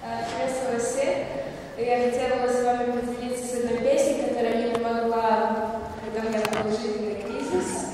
Приветствую всех. Я хотела бы с вами поделиться с одной песней, которая мне помогла, когда у меня был жизненный кризис.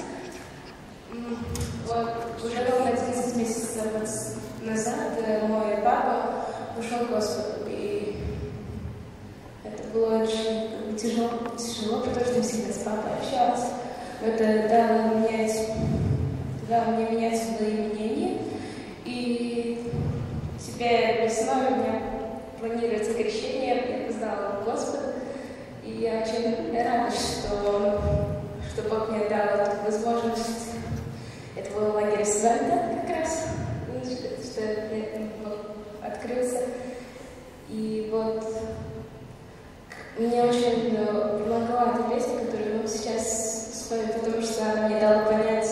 Вот, уже ровно 11 месяцев назад мой папа ушел к Господу, и это было очень тяжело, потому что я всегда с папой общалась. Это дало мне менять свое мнение, и теперь весной у меня планируется крещение, я познала Господа, и я очень рада, что Бог мне дал эту возможность. Это был лагерь Свента как раз, что Бог открылся. И вот мне очень помогла эта песня, которую мы сейчас споем, потому что она мне дала понять,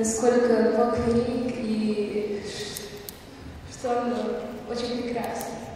насколько Бог велик и что Он очень прекрасен.